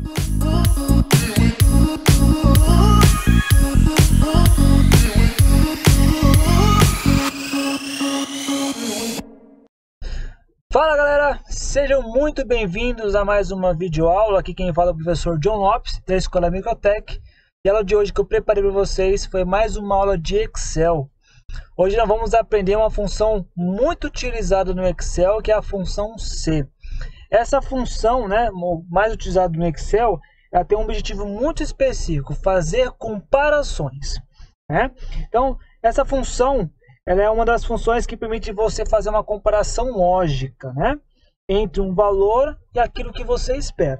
Fala galera, sejam muito bem-vindos a mais uma videoaula. Aqui quem fala é o professor John Lopes, da Escola Microtech. E a aula de hoje que eu preparei para vocês foi mais uma aula de Excel. Hoje nós vamos aprender uma função muito utilizada no Excel, que é a função C. Essa função, mais utilizada no Excel, ela tem um objetivo muito específico, fazer comparações. Então, essa função ela é uma das funções que permite você fazer uma comparação lógica, entre um valor e aquilo que você espera.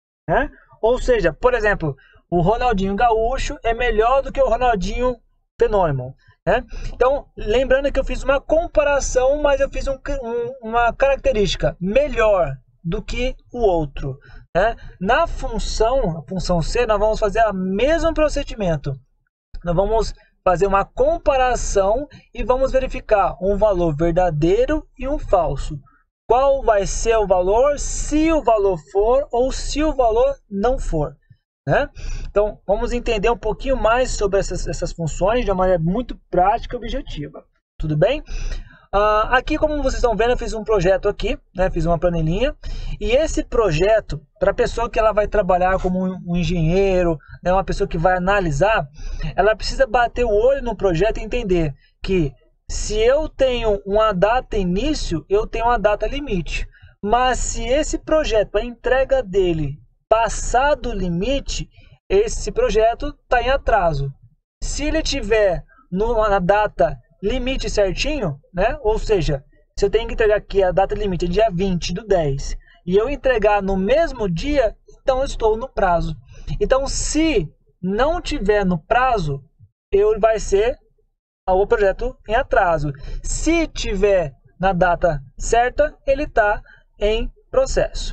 Ou seja, por exemplo, o Ronaldinho Gaúcho é melhor do que o Ronaldinho Fenômeno. Então, lembrando que eu fiz uma comparação, mas eu fiz uma característica melhor do que o outro. Na função, a função C, nós vamos fazer o mesmo procedimento. Nós vamos fazer uma comparação e vamos verificar um valor verdadeiro e um falso. Qual vai ser o valor, se o valor for ou se o valor não for. Então, vamos entender um pouquinho mais sobre essas funções de uma maneira muito prática e objetiva. Tudo bem? Aqui, como vocês estão vendo, eu fiz um projeto aqui, fiz uma planilhinha. E esse projeto, para a pessoa que ela vai trabalhar como um engenheiro, uma pessoa que vai analisar, ela precisa bater o olho no projeto e entender que se eu tenho uma data início, eu tenho uma data limite. Mas se esse projeto, a entrega dele, passar do limite, esse projeto está em atraso. Se ele tiver na data limite certinho, ou seja, se eu tenho que entregar aqui a data limite é dia 20/10 e eu entregar no mesmo dia, então eu estou no prazo. Então, se não tiver no prazo, vai ser o projeto em atraso. Se tiver na data certa, ele está em processo.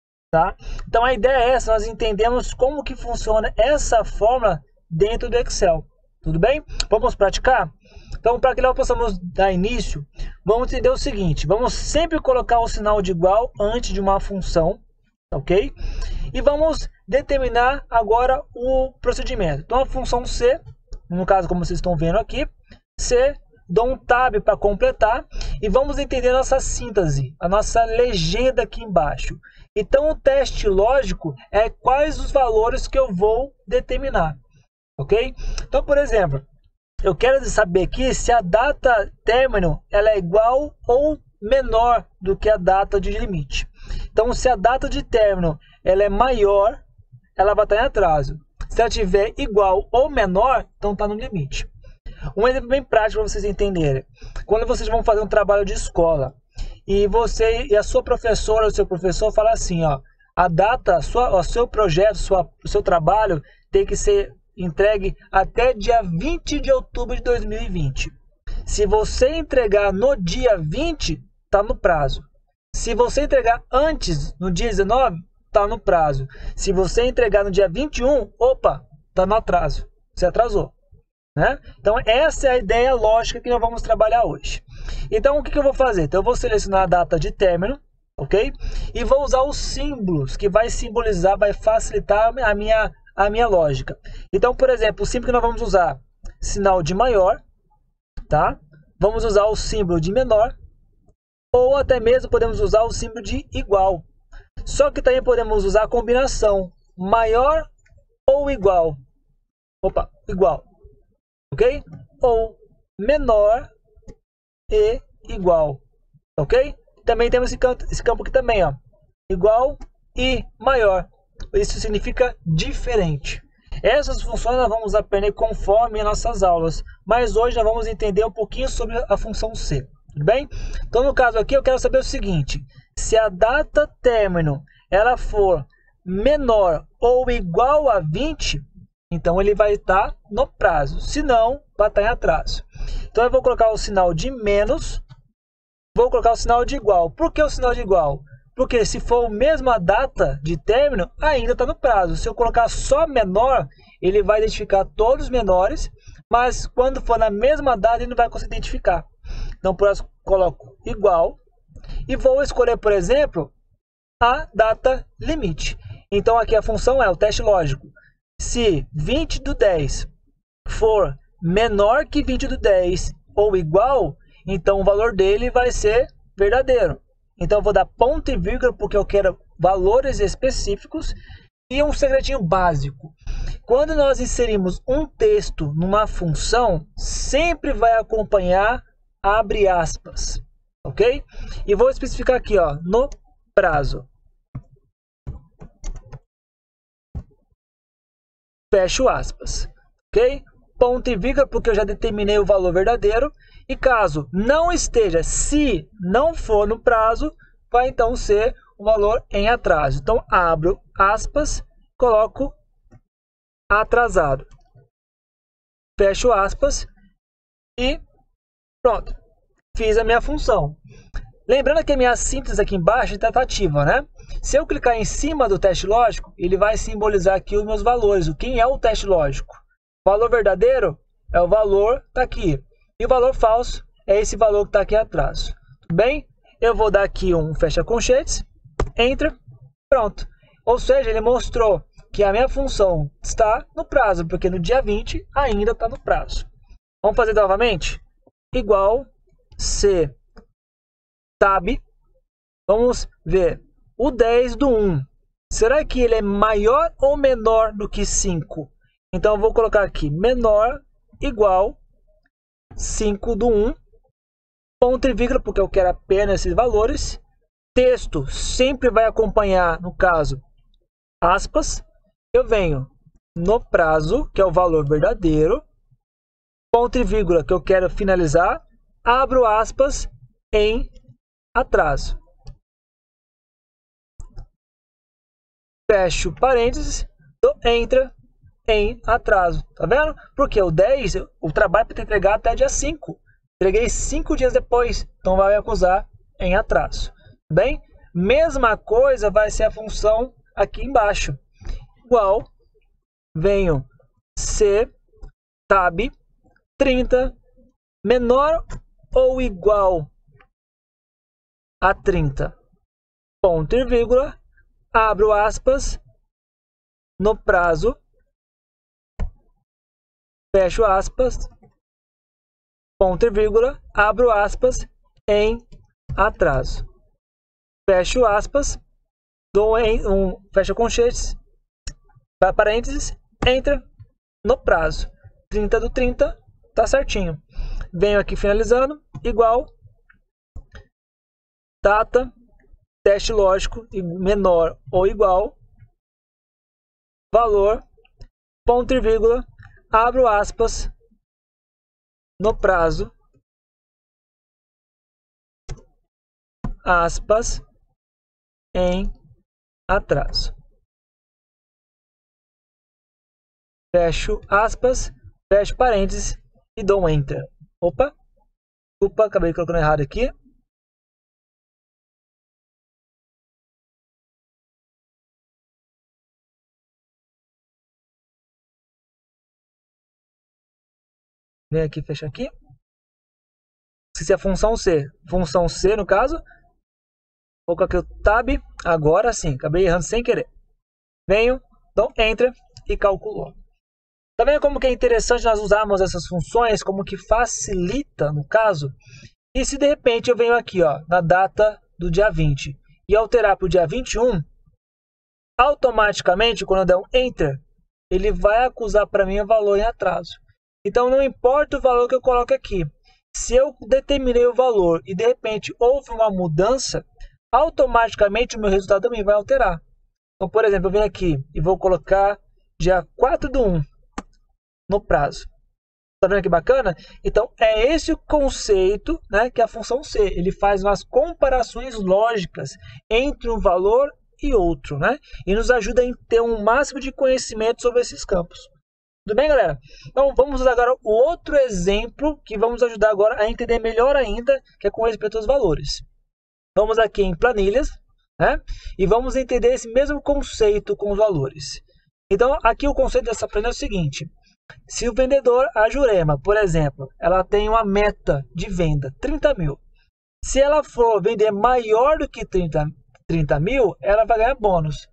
Então a ideia é essa, nós entendemos como que funciona essa fórmula dentro do Excel. Tudo bem? Vamos praticar? Então, para que nós possamos dar início, vamos entender o seguinte: vamos sempre colocar o sinal de igual antes de uma função, ok? E vamos determinar agora o procedimento. Então, a função C, no caso como vocês estão vendo aqui, C, dou um tab para completar e vamos entender a nossa síntese, a nossa legenda aqui embaixo. Então, o teste lógico é quais os valores que eu vou determinar, ok? Então, por exemplo, eu quero saber aqui se a data término ela é igual ou menor do que a data de limite. Então, se a data de término ela é maior, ela vai estar em atraso. Se ela tiver igual ou menor, então está no limite. Um exemplo bem prático para vocês entenderem. Quando vocês vão fazer um trabalho de escola e você e a sua professora ou seu professor fala assim, a data, o seu projeto, o seu trabalho tem que ser entregue até dia 20 de outubro de 2020. Se você entregar no dia 20, está no prazo. Se você entregar antes, no dia 19, está no prazo. Se você entregar no dia 21, opa, está no atraso. Você atrasou. Então, essa é a ideia lógica que nós vamos trabalhar hoje. Então, o que eu vou fazer? Então, eu vou selecionar a data de término, ok? E vou usar os símbolos, que vai simbolizar, vai facilitar a minha lógica. Então, por exemplo, o símbolo que nós vamos usar, sinal de maior, Vamos usar o símbolo de menor, ou até mesmo podemos usar o símbolo de igual. Só que também podemos usar a combinação maior ou igual. Igual. Ok? Ou menor e igual. Ok? Também temos esse campo aqui também, igual e maior. Isso significa diferente. Essas funções nós vamos aprender conforme as nossas aulas. Mas hoje nós vamos entender um pouquinho sobre a função C. Tudo bem? Então, no caso aqui, eu quero saber o seguinte. Se a data término ela for menor ou igual a 20, então ele vai estar no prazo. Se não, vai estar em atraso. Então, eu vou colocar o sinal de menos. Vou colocar o sinal de igual. Por que o sinal de igual? Porque se for a mesma data de término, ainda está no prazo. Se eu colocar só menor, ele vai identificar todos os menores, mas quando for na mesma data, ele não vai conseguir identificar. Então, por isso, coloco igual e vou escolher, por exemplo, a data limite. Então aqui a função é o teste lógico. Se 20 do 10 for menor que 20 do 10 ou igual, então o valor dele vai ser verdadeiro. Então eu vou dar ponto e vírgula porque eu quero valores específicos. E um segredinho básico. Quando nós inserimos um texto numa função, sempre vai acompanhar abre aspas, ok? E vou especificar aqui, ó, no prazo. Fecho aspas, ok? Ponto e vírgula, porque eu já determinei o valor verdadeiro. E caso não esteja, se não for no prazo, vai então ser o valor em atraso. Então, abro aspas, coloco atrasado. Fecho aspas e pronto. Fiz a minha função. Lembrando que a minha síntese aqui embaixo está ativa, né? Se eu clicar em cima do teste lógico, ele vai simbolizar aqui os meus valores. Quem é o teste lógico? O valor verdadeiro é o valor que está aqui. E o valor falso é esse valor que está aqui atrás. Tudo bem? Eu vou dar aqui um fecha conchetes, Enter, pronto. Ou seja, ele mostrou que a minha função está no prazo, porque no dia 20 ainda está no prazo. Vamos fazer novamente? Igual C tab. Vamos ver. O 10 do 1. Será que ele é maior ou menor do que 5? Então eu vou colocar aqui menor igual 5 do 1. Ponto e vírgula, porque eu quero apenas esses valores. Texto sempre vai acompanhar, no caso, aspas. Eu venho no prazo, que é o valor verdadeiro. Ponto e vírgula, que eu quero finalizar. Abro aspas em atraso. Fecho parênteses, dou Enter em atraso. Tá vendo? Porque o 10, o trabalho para entregar até dia 5. Entreguei 5 dias depois, então vai me acusar em atraso. Bem, mesma coisa vai ser a função aqui embaixo. Igual, venho C tab 30 menor ou igual a 30. Ponto e vírgula, abro aspas no prazo, fecho aspas, ponto e vírgula, abro aspas em atraso. Fecho aspas, dou fecha conchetes, parênteses, Enter no prazo. 30 do 30, tá certinho. Venho aqui finalizando, igual, data, teste lógico, menor ou igual, valor, ponto e vírgula, abro aspas, no prazo, aspas, em atraso. Fecho aspas, fecho parênteses e dou um Enter. Opa, acabei colocando errado aqui. Vem aqui, fecha aqui. Esqueci a função C. Função C, no caso. Vou colocar aqui o Tab. Agora sim, acabei errando sem querer. Venho, dou Enter e calculo. Tá vendo como que é interessante nós usarmos essas funções, como que facilita, no caso? E se de repente eu venho aqui, ó, na data do dia 20 e alterar para o dia 21, automaticamente, quando eu der um Enter, ele vai acusar para mim o valor em atraso. Então, não importa o valor que eu coloque aqui. Se eu determinei o valor e, de repente, houve uma mudança, automaticamente o meu resultado também vai alterar. Então, por exemplo, eu venho aqui e vou colocar dia 4 do 1 no prazo. Tá vendo que bacana? Então, é esse o conceito, né, que é a função C. Ele faz umas comparações lógicas entre um valor e outro, né? E nos ajuda a ter um máximo de conhecimento sobre esses campos. Tudo bem, galera? Então, vamos usar agora o outro exemplo que vamos ajudar agora a entender melhor ainda, que é com respeito aos valores. Vamos aqui em planilhas, né? E vamos entender esse mesmo conceito com os valores. Então, aqui o conceito dessa planilha é o seguinte. Se o vendedor, a Jurema, por exemplo, ela tem uma meta de venda, 30 mil. Se ela for vender maior do que 30 mil, ela vai ganhar bônus.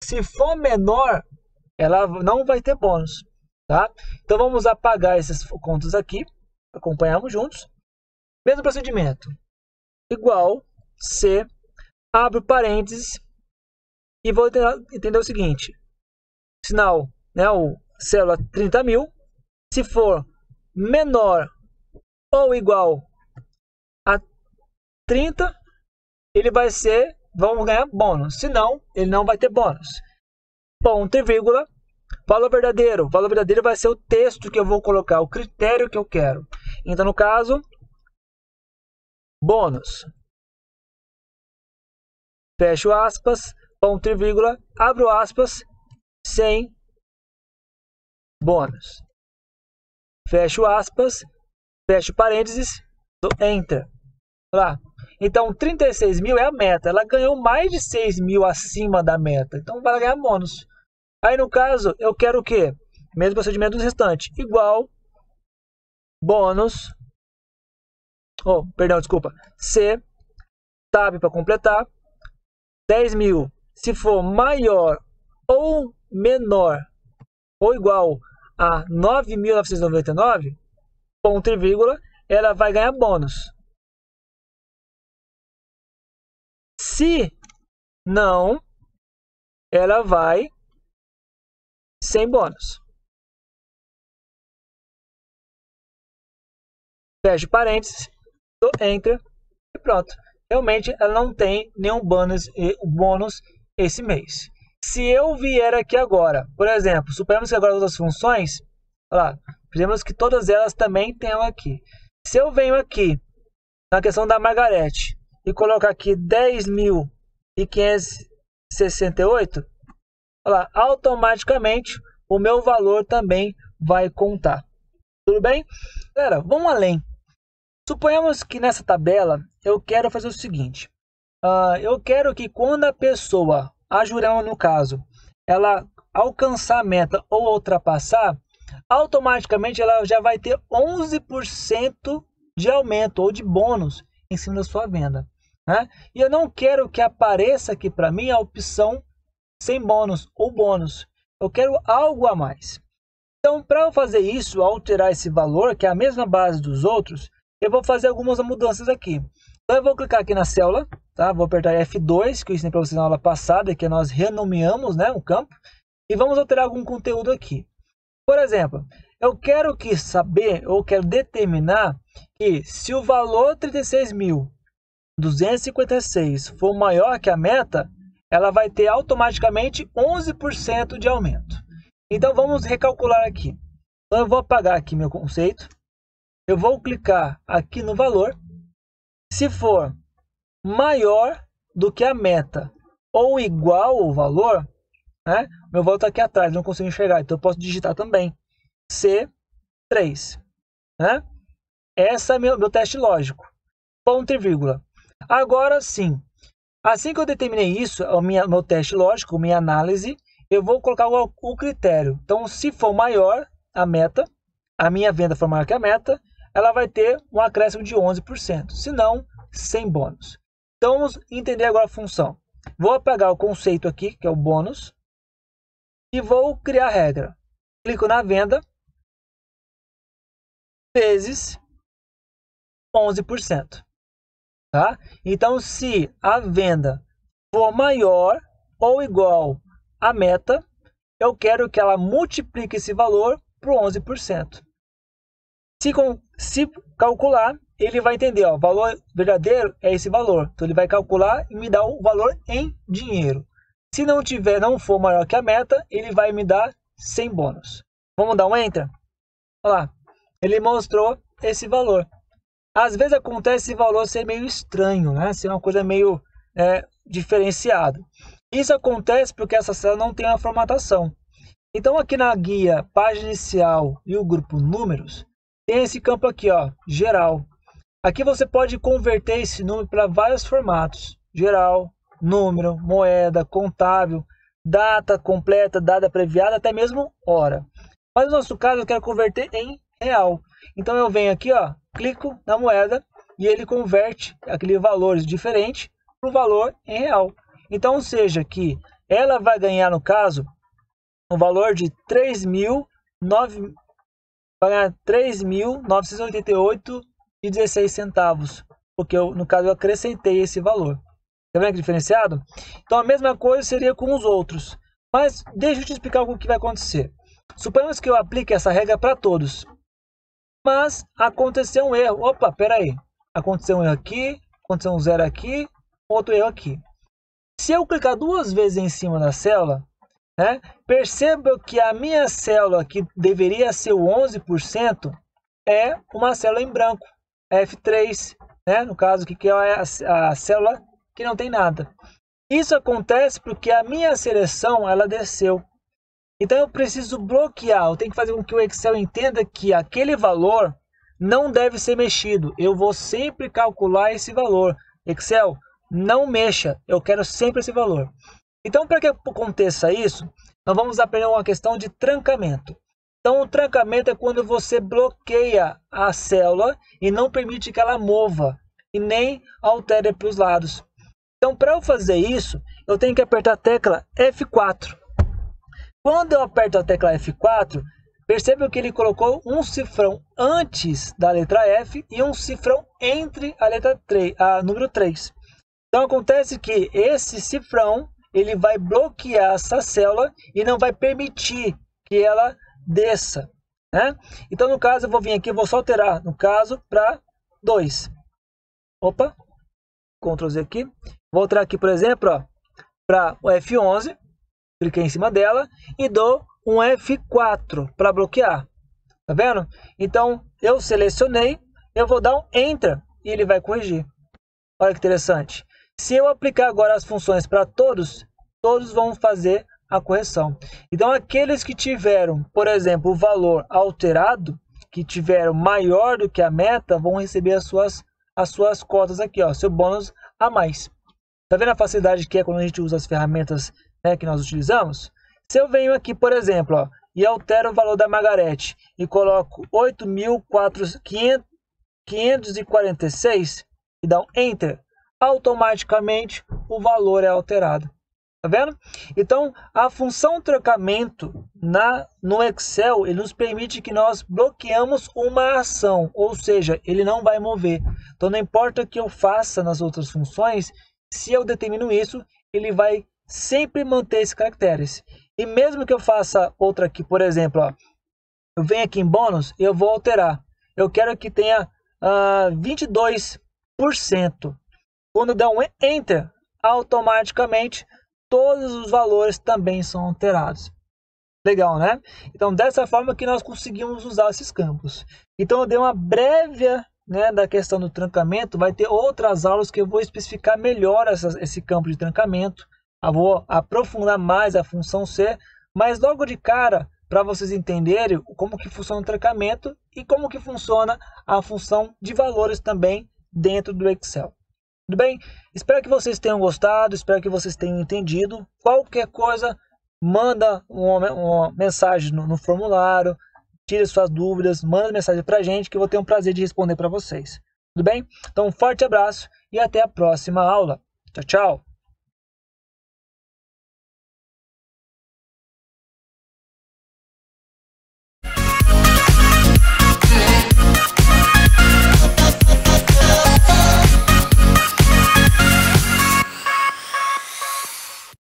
Se for menor, ela não vai ter bônus, tá? Então vamos apagar essas contas aqui, acompanhamos juntos. Mesmo procedimento, igual C, abre parênteses e vou entender o seguinte, sinal, né, o célula 30.000, se for menor ou igual a 30, ele vai ser, vamos ganhar bônus, senão ele não vai ter bônus. Ponto e vírgula, valor verdadeiro vai ser o texto que eu vou colocar, o critério que eu quero. Então no caso, bônus, fecho aspas, ponto e vírgula, abro aspas, sem bônus, fecho aspas, fecho parênteses, dou enter. Lá. Então 36.000 é a meta, ela ganhou mais de 6.000 acima da meta, então vai ganhar bônus. Aí no caso, eu quero o quê? Mesmo procedimento do restante, igual bônus, C, tab para completar, 10.000, se for maior ou menor ou igual a 9.999, ponto e vírgula, ela vai ganhar bônus. Se não, ela vai sem bônus. Fecho parênteses, dou enter e pronto. Realmente ela não tem nenhum bônus esse mês. Se eu vier aqui agora, por exemplo, suponhamos que agora as outras funções, olha lá, suponhamos que todas elas também tenham aqui. Se eu venho aqui na questão da Margarete e colocar aqui 10.568, olha lá, automaticamente o meu valor também vai contar. Tudo bem? Galera, vamos além. Suponhamos que nessa tabela eu quero fazer o seguinte. Eu quero que quando a pessoa, a Jurema no caso, ela alcançar a meta ou ultrapassar, automaticamente ela já vai ter 11% de aumento ou de bônus em cima da sua venda, né? E eu não quero que apareça aqui para mim a opção sem bônus ou bônus. Eu quero algo a mais. Então, para eu fazer isso, alterar esse valor, que é a mesma base dos outros, eu vou fazer algumas mudanças aqui. Então, eu vou clicar aqui na célula, tá? Vou apertar F2, que eu ensinei para vocês na aula passada, que nós renomeamos, né, o campo, e vamos alterar algum conteúdo aqui. Por exemplo, eu quero determinar que se o valor 36.256 for maior que a meta, ela vai ter automaticamente 11% de aumento. Então vamos recalcular aqui. Então eu vou apagar aqui meu conceito. Eu vou clicar aqui no valor. Se for maior do que a meta ou igual ao valor, né? Meu valor está aqui atrás, não consigo enxergar. Então eu posso digitar também C3, né? Esse é meu teste lógico. Ponto e vírgula. Agora sim, assim que eu determinei isso, meu teste lógico, minha análise, eu vou colocar o critério. Então, se for maior a meta, a minha venda for maior que a meta, ela vai ter um acréscimo de 11%. Se não, sem bônus. Então, vamos entender agora a função. Vou apagar o conceito aqui, que é o bônus, e vou criar a regra. Clico na venda, vezes 11%. Tá? Então, se a venda for maior ou igual à meta, eu quero que ela multiplique esse valor por 11%. Se calcular, ele vai entender, ó, o valor verdadeiro é esse valor. Então, ele vai calcular e me dar o valor em dinheiro. Se não for maior que a meta, ele vai me dar sem bônus. Vamos dar um Enter? Olha lá, ele mostrou esse valor. Às vezes acontece esse valor ser meio estranho, né? Ser uma coisa meio diferenciada. Isso acontece porque essa célula não tem uma formatação. Então aqui na guia página inicial e o grupo números, tem esse campo aqui, ó, geral. Aqui você pode converter esse número para vários formatos. Geral, número, moeda, contábil, data completa, data abreviada, até mesmo hora. Mas no nosso caso eu quero converter em real. Então eu venho aqui, ó, clico na moeda e ele converte aqueles valores diferentes para o valor em real. Então, seja que ela vai ganhar, no caso, um valor de 3.988,16 centavos, porque no caso eu acrescentei esse valor. Tá vendo que diferenciado? Então a mesma coisa seria com os outros. Mas deixa eu te explicar o que vai acontecer. Suponhamos que eu aplique essa regra para todos. Mas aconteceu um erro. Opa, peraí. Aconteceu um erro aqui, aconteceu um zero aqui, outro erro aqui. Se eu clicar duas vezes em cima da célula, né, perceba que a minha célula, que deveria ser o 11%, é uma célula em branco, F3, né, no caso aqui, que é a célula que não tem nada. Isso acontece porque a minha seleção ela desceu. Então eu preciso bloquear, eu tenho que fazer com que o Excel entenda que aquele valor não deve ser mexido. Eu vou sempre calcular esse valor. Excel, não mexa, eu quero sempre esse valor. Então, para que aconteça isso, nós vamos aprender uma questão de trancamento. Então, o trancamento é quando você bloqueia a célula e não permite que ela mova e nem altere para os lados. Então, para eu fazer isso, eu tenho que apertar a tecla F4. Quando eu aperto a tecla F4, perceba que ele colocou um cifrão antes da letra F e um cifrão entre a letra 3, a número 3. Então, acontece que esse cifrão ele vai bloquear essa célula e não vai permitir que ela desça, né? Então, no caso, eu vou vir aqui, vou só alterar, no caso, para 2. Opa, Ctrl Z aqui. Vou alterar aqui, por exemplo, para o F11. Cliquei em cima dela e dou um F4 para bloquear. Tá vendo? Então, eu selecionei, eu vou dar um Enter e ele vai corrigir. Olha que interessante. Se eu aplicar agora as funções para todos, todos vão fazer a correção. Então, aqueles que tiveram, por exemplo, o valor alterado, que tiveram maior do que a meta, vão receber as suas cotas aqui, ó, seu bônus a mais. Tá vendo a facilidade que é quando a gente usa as ferramentas, né, que nós utilizamos? Se eu venho aqui, por exemplo, ó, e altero o valor da Margarete e coloco 8.546 e dá um Enter, automaticamente o valor é alterado. Tá vendo? Então, a função trancamento no Excel, ele nos permite que nós bloqueamos uma ação, ou seja, ele não vai mover. Então, não importa o que eu faça nas outras funções, se eu determino isso, ele vai sempre manter esses caracteres. E mesmo que eu faça outra aqui, por exemplo, ó, eu venho aqui em bônus, eu vou alterar. Eu quero que tenha 22%. Quando der um Enter, automaticamente todos os valores também são alterados. Legal, né? Então, dessa forma que nós conseguimos usar esses campos. Então, eu dei uma breve, né, da questão do trancamento. Vai ter outras aulas que eu vou especificar melhor esse campo de trancamento. Eu vou aprofundar mais a função C, mas logo de cara, para vocês entenderem como que funciona o trancamento e como que funciona a função de valores também dentro do Excel. Tudo bem? Espero que vocês tenham gostado, espero que vocês tenham entendido. Qualquer coisa, manda uma mensagem no formulário, tire suas dúvidas, manda mensagem para a gente que eu vou ter um prazer de responder para vocês. Tudo bem? Então, um forte abraço e até a próxima aula. Tchau, tchau!